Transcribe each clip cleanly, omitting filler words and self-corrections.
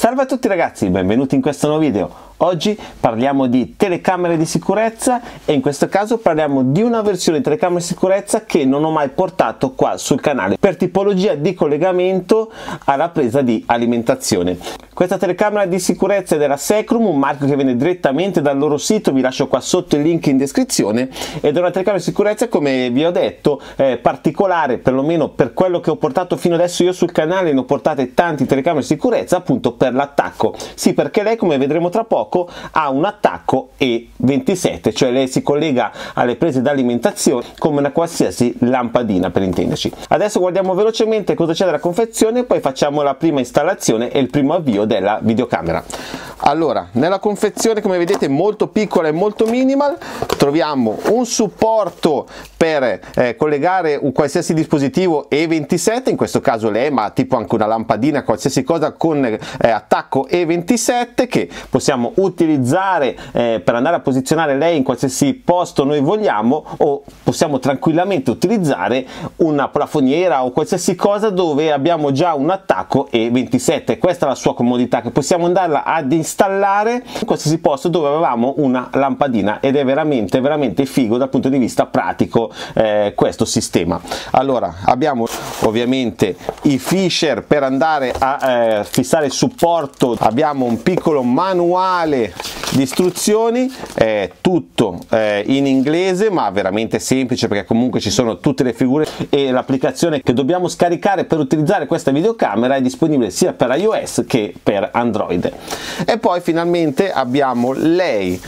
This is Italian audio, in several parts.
Salve a tutti ragazzi, benvenuti in questo nuovo video. Oggi parliamo di telecamere di sicurezza e in questo caso parliamo di una versione di telecamera di sicurezza che non ho mai portato qua sul canale per tipologia di collegamento alla presa di alimentazione. Questa telecamera di sicurezza è della Secrum, un marchio che viene direttamente dal loro sito, vi lascio qua sotto il link in descrizione, ed è una telecamera di sicurezza, come vi ho detto, particolare, perlomeno per quello che ho portato fino adesso io sul canale. Ne ho portate tanti telecamere di sicurezza appunto per l'attacco. Sì, perché lei, come vedremo tra poco, ha un attacco E27, cioè lei si collega alle prese d'alimentazione come una qualsiasi lampadina, per intenderci. Adesso guardiamo velocemente cosa c'è nella confezione e poi facciamo la prima installazione e il primo avvio della videocamera. Allora, nella confezione, come vedete, molto piccola e molto minimal, troviamo un supporto per collegare un qualsiasi dispositivo E27, in questo caso lei, ma tipo anche una lampadina, qualsiasi cosa con attacco E27, che possiamo utilizzare per andare a posizionare lei in qualsiasi posto noi vogliamo, o possiamo tranquillamente utilizzare una plafoniera o qualsiasi cosa dove abbiamo già un attacco E27. Questa è la sua comodità, che possiamo andarla ad installare in qualsiasi posto dove avevamo una lampadina, ed è veramente figo dal punto di vista pratico questo sistema. Allora, abbiamo ovviamente i fisher per andare a fissare il supporto, abbiamo un piccolo manuale di istruzioni, tutto in inglese, ma veramente semplice, perché comunque ci sono tutte le figure, e l'applicazione che dobbiamo scaricare per utilizzare questa videocamera è disponibile sia per iOS che per Android. E poi finalmente abbiamo lei,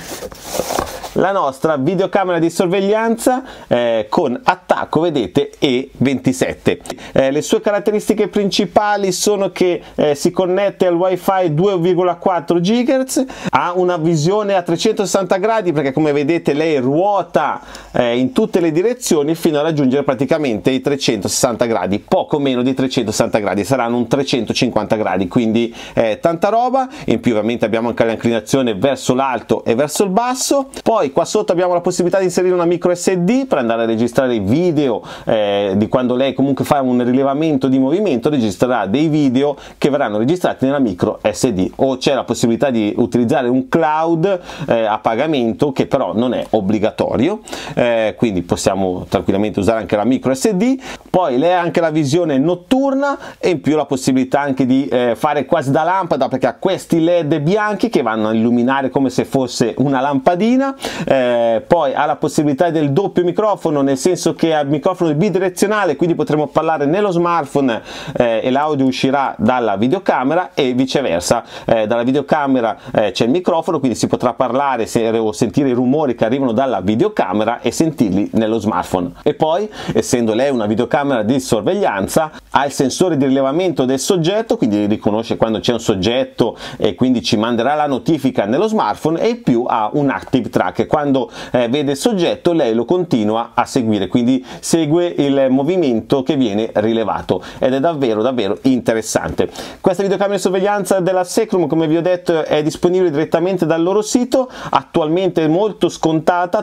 la nostra videocamera di sorveglianza con attacco, vedete, E27. Le sue caratteristiche principali sono che si connette al wifi 2,4 GHz, ha una visione a 360 gradi, perché come vedete lei ruota in tutte le direzioni fino a raggiungere praticamente i 360 gradi, poco meno di 360 gradi, saranno un 350 gradi, quindi tanta roba. In più ovviamente abbiamo anche l'inclinazione verso l'alto e verso il basso. Poi qua sotto abbiamo la possibilità di inserire una micro SD per andare a registrare i video di quando lei comunque fa un rilevamento di movimento, registrerà dei video che verranno registrati nella micro SD, o c'è la possibilità di utilizzare un cloud a pagamento, che però non è obbligatorio, quindi possiamo tranquillamente usare anche la micro SD. Poi lei ha anche la visione notturna e in più la possibilità anche di fare quasi da lampada, perché ha questi LED bianchi che vanno a illuminare come se fosse una lampadina. Poi ha la possibilità del doppio microfono, nel senso che ha il microfono bidirezionale, quindi potremo parlare nello smartphone e l'audio uscirà dalla videocamera, e viceversa, dalla videocamera c'è il microfono, quindi si potrà parlare o sentire i rumori che arrivano dalla videocamera e sentirli nello smartphone. E poi, essendo lei una videocamera di sorveglianza, ha il sensore di rilevamento del soggetto, quindi riconosce quando c'è un soggetto e quindi ci manderà la notifica nello smartphone, e in più ha un active track, quando vede il soggetto lei lo continua a seguire, quindi segue il movimento che viene rilevato, ed è davvero interessante. Questa videocamera di sorveglianza della Secrum, come vi ho detto, è disponibile direttamente dal loro sito, attualmente molto scontata,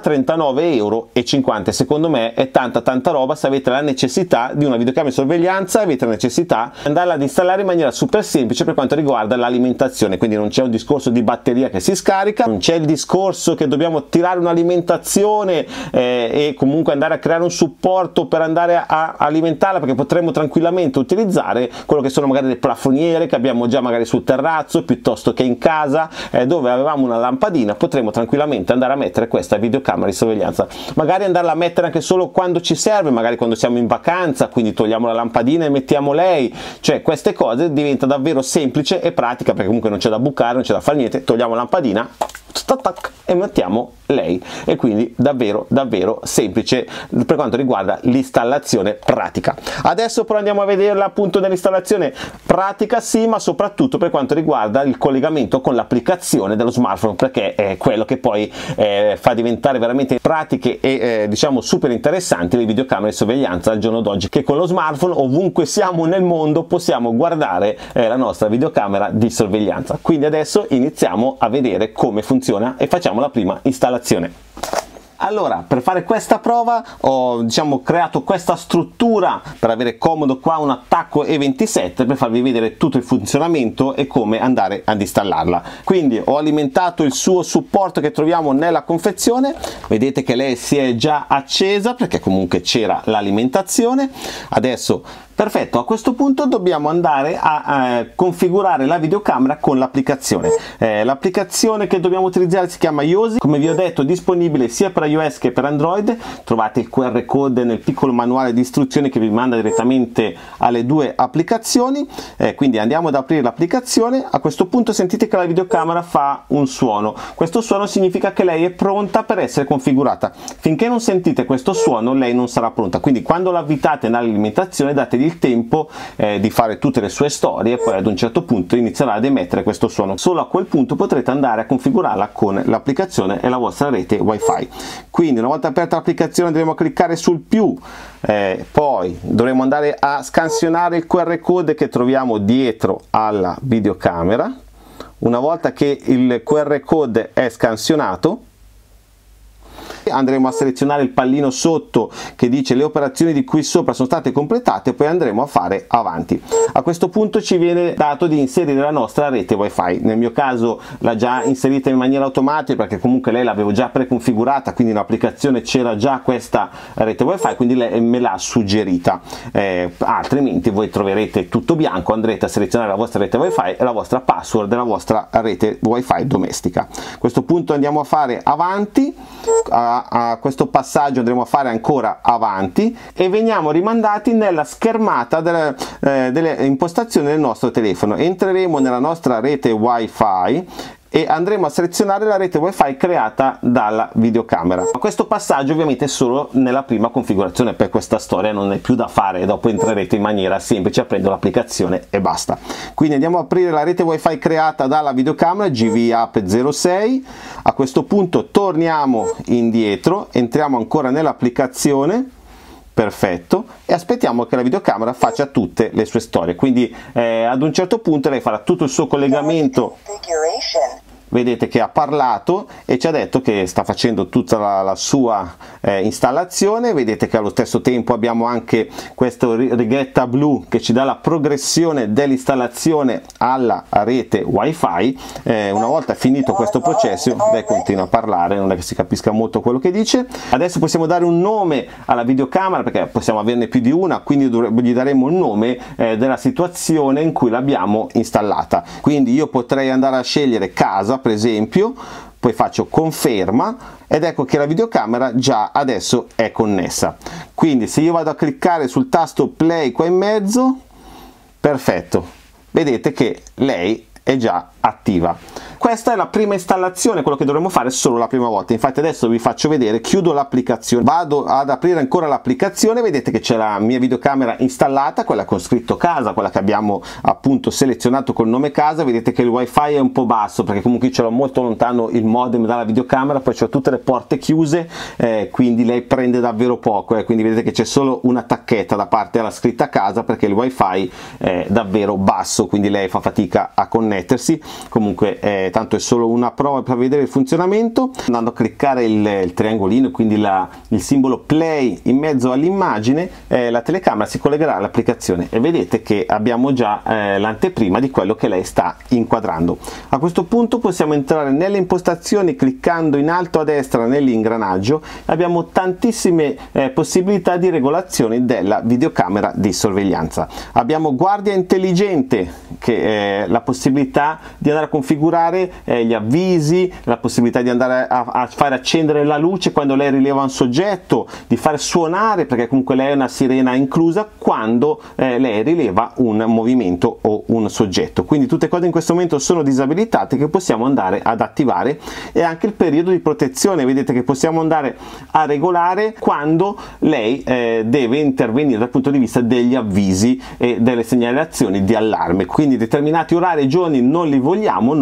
39,50 €. Secondo me è tanta roba. Se avete la necessità di una videocamera di sorveglianza, avete la necessità di andarla ad installare in maniera super semplice per quanto riguarda l'alimentazione, quindi non c'è un discorso di batteria che si scarica, non c'è il discorso che dobbiamo tirare un'alimentazione e comunque andare a creare un supporto per andare a alimentarla, perché potremmo tranquillamente utilizzare quello che sono magari le plafoniere che abbiamo già magari sul terrazzo, piuttosto che in casa dove avevamo una lampadina. Potremmo tranquillamente andare a mettere questa videocamera di sorveglianza, magari andarla a mettere anche solo quando ci serve, magari quando siamo in vacanza, quindi togliamo la lampadina e mettiamo lei. Cioè, queste cose diventa davvero semplice e pratica, perché comunque non c'è da bucare, non c'è da fare niente, togliamo la lampadina e mettiamo lei, e quindi davvero semplice per quanto riguarda l'installazione pratica. Adesso però andiamo a vederla appunto nell'installazione pratica, sì, ma soprattutto per quanto riguarda il collegamento con l'applicazione dello smartphone, perché è quello che poi fa diventare veramente pratiche e diciamo super interessanti le videocamere di sorveglianza al giorno d'oggi, che con lo smartphone ovunque siamo nel mondo possiamo guardare la nostra videocamera di sorveglianza. Quindi adesso iniziamo a vedere come funziona e facciamo la prima installazione. Allora, per fare questa prova ho creato questa struttura per avere comodo qua un attacco E27 per farvi vedere tutto il funzionamento e come andare ad installarla. Quindi ho alimentato il suo supporto che troviamo nella confezione, vedete che lei si è già accesa perché comunque c'era l'alimentazione. Adesso perfetto, a questo punto dobbiamo andare a configurare la videocamera con l'applicazione. L'applicazione che dobbiamo utilizzare si chiama Yosi, come vi ho detto disponibile sia per iOS che per Android. Trovate il QR code nel piccolo manuale di istruzioni che vi manda direttamente alle due applicazioni. Quindi andiamo ad aprire l'applicazione. A questo punto sentite che la videocamera fa un suono. Questo suono significa che lei è pronta per essere configurata. Finché non sentite questo suono lei non sarà pronta, quindi quando l'avvitate nell'alimentazione dategli il tempo di fare tutte le sue storie e poi ad un certo punto inizierà ad emettere questo suono. Solo a quel punto potrete andare a configurarla con l'applicazione e la vostra rete wifi. Quindi una volta aperta l'applicazione dovremo cliccare sul più, poi dovremo andare a scansionare il QR code che troviamo dietro alla videocamera. Una volta che il QR code è scansionato andremo a selezionare il pallino sotto che dice le operazioni di qui sopra sono state completate e poi andremo a fare avanti. A questo punto ci viene dato di inserire la nostra rete wifi. Nel mio caso l'ha già inserita in maniera automatica perché comunque lei l'avevo già preconfigurata, quindi in applicazione c'era già questa rete wifi, quindi lei me l'ha suggerita. Altrimenti voi troverete tutto bianco, andrete a selezionare la vostra rete wifi e la vostra password della vostra rete wifi domestica. A questo punto andiamo a fare avanti. A questo passaggio andremo a fare ancora avanti e veniamo rimandati nella schermata delle impostazioni del nostro telefono. Entreremo nella nostra rete wifi e andremo a selezionare la rete wifi creata dalla videocamera. Questo passaggio ovviamente è solo nella prima configurazione, per questa storia non è più da fare, dopo entrerete in maniera semplice aprendo l'applicazione e basta. Quindi andiamo a aprire la rete wifi creata dalla videocamera GVApp 06. A questo punto torniamo indietro, entriamo ancora nell'applicazione. Perfetto, e aspettiamo che la videocamera faccia tutte le sue storie, quindi ad un certo punto lei farà tutto il suo collegamento. Vedete che ha parlato e ci ha detto che sta facendo tutta la sua installazione. Vedete che allo stesso tempo abbiamo anche questo righetta blu che ci dà la progressione dell'installazione alla rete wifi. Una volta finito questo processo lei continua a parlare, non è che si capisca molto quello che dice. Adesso possiamo dare un nome alla videocamera perché possiamo averne più di una, quindi gli daremo il nome della situazione in cui l'abbiamo installata. Quindi io potrei andare a scegliere casa per esempio, poi faccio conferma ed ecco che la videocamera già adesso è connessa. Quindi se io vado a cliccare sul tasto play qua in mezzo, perfetto, vedete che lei è già attiva. Questa è la prima installazione, quello che dovremo fare solo la prima volta. Infatti adesso vi faccio vedere, chiudo l'applicazione, vado ad aprire ancora l'applicazione, vedete che c'è la mia videocamera installata, quella con scritto casa, quella che abbiamo appunto selezionato col nome casa. Vedete che il wifi è un po' basso perché comunque ce l'ho molto lontano il modem dalla videocamera, poi c'ho tutte le porte chiuse, quindi lei prende davvero poco, quindi vedete che c'è solo una tacchetta da parte alla scritta casa perché il wifi è davvero basso, quindi lei fa fatica a connettersi. Comunque tanto è solo una prova per vedere il funzionamento. Andando a cliccare il triangolino, quindi il simbolo play in mezzo all'immagine, la telecamera si collegherà all'applicazione e vedete che abbiamo già l'anteprima di quello che lei sta inquadrando. A questo punto possiamo entrare nelle impostazioni cliccando in alto a destra nell'ingranaggio. Abbiamo tantissime possibilità di regolazione della videocamera di sorveglianza. Abbiamo guardia intelligente, che è la possibilità di andare a configurare gli avvisi, la possibilità di andare a fare accendere la luce quando lei rileva un soggetto, di fare suonare, perché comunque lei è una sirena inclusa quando lei rileva un movimento o un soggetto. Quindi tutte cose in questo momento sono disabilitate che possiamo andare ad attivare, e anche il periodo di protezione, vedete che possiamo andare a regolare quando lei deve intervenire dal punto di vista degli avvisi e delle segnalazioni di allarme. Quindi determinati orari e giorni non li vogliamo, non lo faremo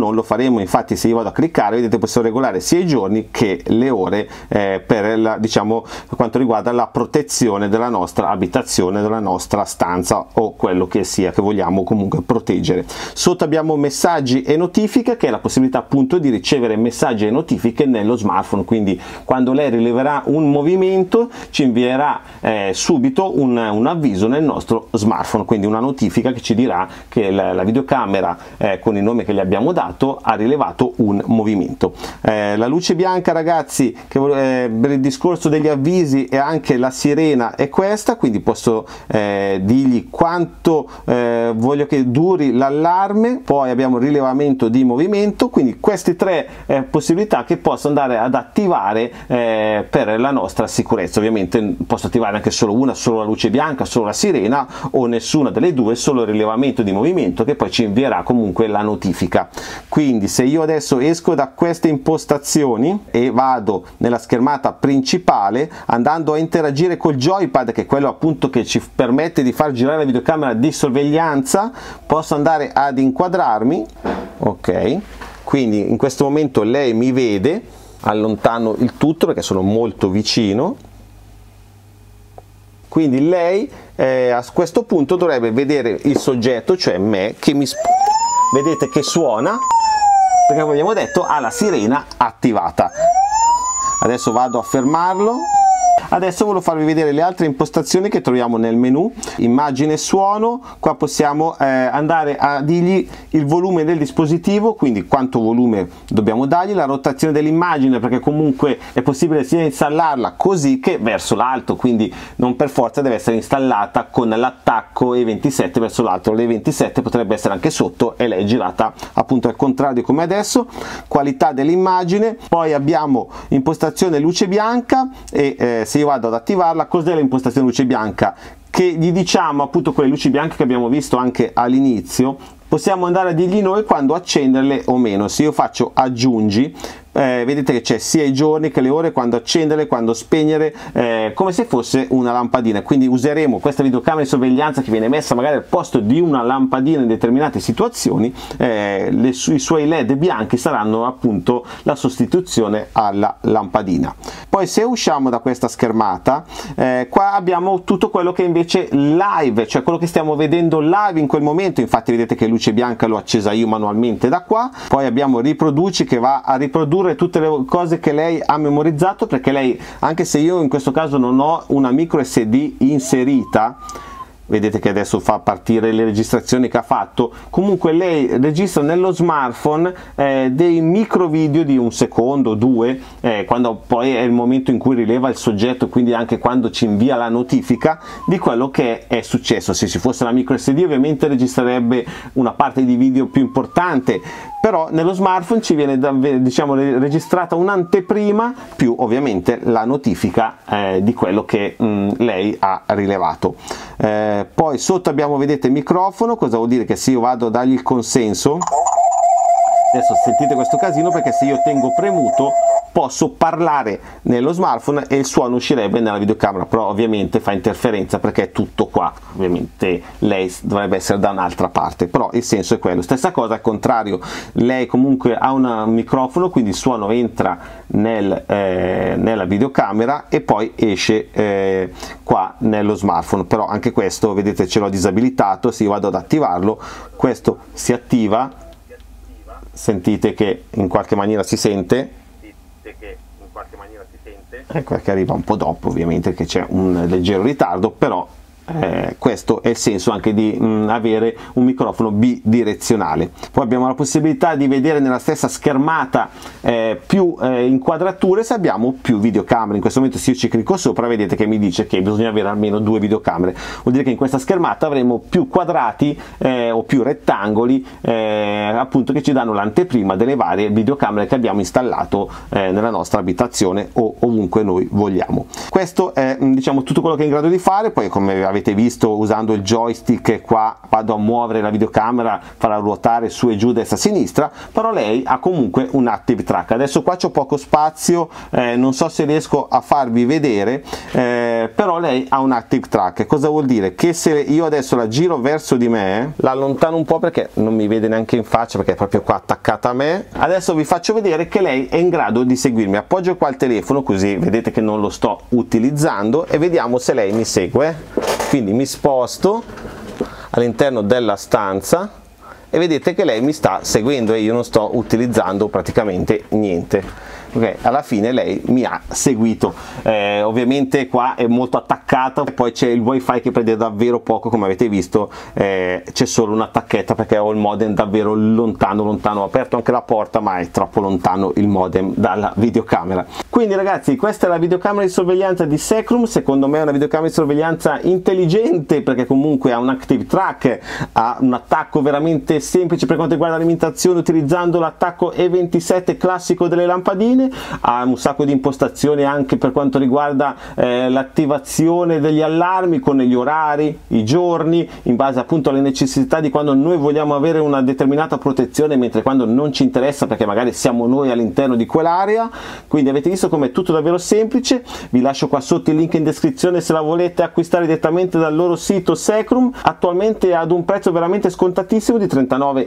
avremo, infatti, se io vado a cliccare, vedete, possiamo regolare sia i giorni che le ore per diciamo, per quanto riguarda la protezione della nostra abitazione, della nostra stanza o quello che sia che vogliamo comunque proteggere. Sotto abbiamo messaggi e notifiche, che è la possibilità appunto di ricevere messaggi e notifiche nello smartphone, quindi quando lei rileverà un movimento ci invierà subito un avviso nel nostro smartphone, quindi una notifica che ci dirà che la videocamera con il nome che gli abbiamo dato ha rilevato un movimento. La luce bianca, ragazzi, che per il discorso degli avvisi, e anche la sirena è questa, quindi posso dirgli quanto voglio che duri l'allarme. Poi abbiamo il rilevamento di movimento, quindi queste tre possibilità che posso andare ad attivare per la nostra sicurezza. Ovviamente posso attivare anche solo una, solo la luce bianca, solo la sirena, o nessuna delle due, solo il rilevamento di movimento, che poi ci invierà comunque la notifica. Quindi se io adesso esco da queste impostazioni e vado nella schermata principale, andando a interagire col joypad, che è quello appunto che ci permette di far girare la videocamera di sorveglianza, posso andare ad inquadrarmi. Ok, quindi in questo momento lei mi vede, allontano il tutto perché sono molto vicino, quindi lei a questo punto dovrebbe vedere il soggetto, cioè me, che vedete che suona, perché come abbiamo detto ha la sirena attivata. Adesso vado a fermarlo. Adesso volevo farvi vedere le altre impostazioni che troviamo nel menu, immagine e suono. Qua possiamo andare a dirgli il volume del dispositivo, quindi quanto volume dobbiamo dargli, la rotazione dell'immagine, perché comunque è possibile sia installarla così che verso l'alto, quindi non per forza deve essere installata con l'attacco E27 verso l'alto, l'E27 potrebbe essere anche sotto e lei è girata appunto al contrario come adesso. Qualità dell'immagine, poi abbiamo impostazione luce bianca e se io vado ad attivarla, cos'è l'impostazione luce bianca? Che gli diciamo appunto quelle luci bianche che abbiamo visto anche all'inizio, possiamo andare a dirgli noi quando accenderle o meno. Se io faccio aggiungi, vedete che c'è sia i giorni che le ore, quando accenderle, quando spegnere, come se fosse una lampadina. Quindi useremo questa videocamera di sorveglianza che viene messa magari al posto di una lampadina in determinate situazioni. I suoi led bianchi saranno appunto la sostituzione alla lampadina. Poi se usciamo da questa schermata, qua abbiamo tutto quello che invece live, cioè quello che stiamo vedendo live in quel momento. Infatti vedete che luce bianca l'ho accesa io manualmente da qua. Poi abbiamo riproduci, che va a riprodurre tutte le cose che lei ha memorizzato, perché lei, anche se io in questo caso non ho una micro SD inserita, vedete che adesso fa partire le registrazioni che ha fatto, comunque lei registra nello smartphone dei micro video di un secondo, due, quando poi è il momento in cui rileva il soggetto, quindi anche quando ci invia la notifica di quello che è successo. Se ci fosse la micro SD ovviamente registrerebbe una parte di video più importante, però nello smartphone ci viene diciamo registrata un'anteprima più ovviamente la notifica di quello che lei ha rilevato. Poi sotto abbiamo, vedete, microfono. Cosa vuol dire? Che se io vado a dargli il consenso, adesso sentite questo casino perché se io tengo premuto posso parlare nello smartphone e il suono uscirebbe nella videocamera, però ovviamente fa interferenza perché è tutto qua, ovviamente lei dovrebbe essere da un'altra parte, però il senso è quello. Stessa cosa al contrario, lei comunque ha un microfono, quindi il suono entra nella videocamera e poi esce qua nello smartphone, però anche questo vedete ce l'ho disabilitato. Se io vado ad attivarlo, questo si attiva, sentite che in qualche maniera si sente. Ecco che arriva un po' dopo, ovviamente, che c'è un leggero ritardo, però questo è il senso anche di avere un microfono bidirezionale. Poi abbiamo la possibilità di vedere nella stessa schermata più inquadrature se abbiamo più videocamere. In questo momento se io ci clicco sopra vedete che mi dice che bisogna avere almeno 2 videocamere, vuol dire che in questa schermata avremo più quadrati o più rettangoli appunto che ci danno l'anteprima delle varie videocamere che abbiamo installato nella nostra abitazione o ovunque noi vogliamo. Questo è diciamo tutto quello che è in grado di fare. Poi come avete visto usando il joystick, qua vado a muovere la videocamera, farà ruotare su e giù, destra e sinistra, però lei ha comunque un Active Track. Adesso qua c'ho poco spazio, non so se riesco a farvi vedere, però lei ha un Active Track. Cosa vuol dire? Che se io adesso la giro verso di me, la allontano un po' perché non mi vede neanche in faccia, perché è proprio qua attaccata a me. Adesso vi faccio vedere che lei è in grado di seguirmi. Appoggio qua il telefono, così vedete che non lo sto utilizzando, e vediamo se lei mi segue. Quindi mi sposto all'interno della stanza e vedete che lei mi sta seguendo e io non sto utilizzando praticamente niente. Ok, alla fine lei mi ha seguito. Ovviamente qua è molto attaccata, poi c'è il wifi che prende davvero poco, come avete visto, c'è solo un'attacchetta perché ho il modem davvero lontano. Ho aperto anche la porta, ma è troppo lontano il modem dalla videocamera. Quindi ragazzi, questa è la videocamera di sorveglianza di Secrum. Secondo me è una videocamera di sorveglianza intelligente, perché comunque ha un Active Track, ha un attacco veramente semplice per quanto riguarda l'alimentazione, utilizzando l'attacco E27 classico delle lampadine. Ha un sacco di impostazioni anche per quanto riguarda l'attivazione degli allarmi, con gli orari, i giorni, in base appunto alle necessità di quando noi vogliamo avere una determinata protezione, mentre quando non ci interessa perché magari siamo noi all'interno di quell'area. Quindi avete visto come è tutto davvero semplice. Vi lascio qua sotto il link in descrizione se la volete acquistare direttamente dal loro sito Secrum, attualmente ad un prezzo veramente scontatissimo di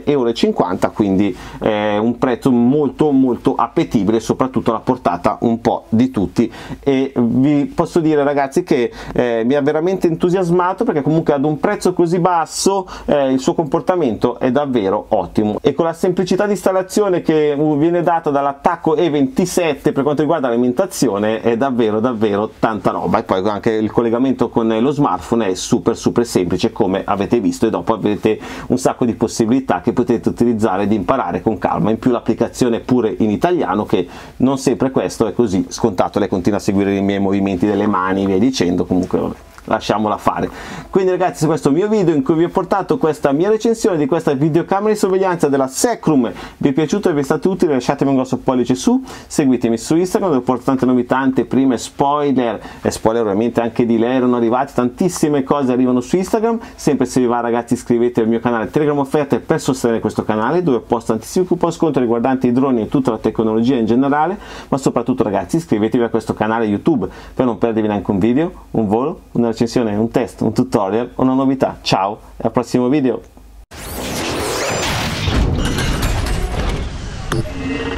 39,50 €, quindi un prezzo molto appetibile, soprattutto alla portata un po' di tutti. E vi posso dire ragazzi che mi ha veramente entusiasmato, perché comunque ad un prezzo così basso il suo comportamento è davvero ottimo, e con la semplicità di installazione che viene data dall'attacco E27 per quanto riguarda l'alimentazione è davvero tanta roba. E poi anche il collegamento con lo smartphone è super semplice, come avete visto, e dopo avete un sacco di possibilità che potete utilizzare ed imparare con calma. In più l'applicazione è pure in italiano, che non sempre questo è così scontato. Lei continua a seguire i miei movimenti delle mani, via dicendo. Comunque vabbè, lasciamola fare. Quindi ragazzi, questo è il mio video in cui vi ho portato questa mia recensione di questa videocamera di sorveglianza della Secrum. Vi è piaciuto e vi è stato utile? Lasciatemi un grosso pollice su, seguitemi su Instagram dove porto tante novità, anteprime, spoiler, e spoiler ovviamente anche di lei erano arrivati, tantissime cose arrivano su Instagram. Sempre se vi va ragazzi, iscrivetevi al mio canale Telegram Offerte per sostenere questo canale, dove posto tantissimi coupon sconto riguardanti i droni e tutta la tecnologia in generale. Ma soprattutto ragazzi, iscrivetevi a questo canale YouTube per non perdervi neanche un video, un volo, una recensione, un test, un tutorial o una novità. Ciao e al prossimo video.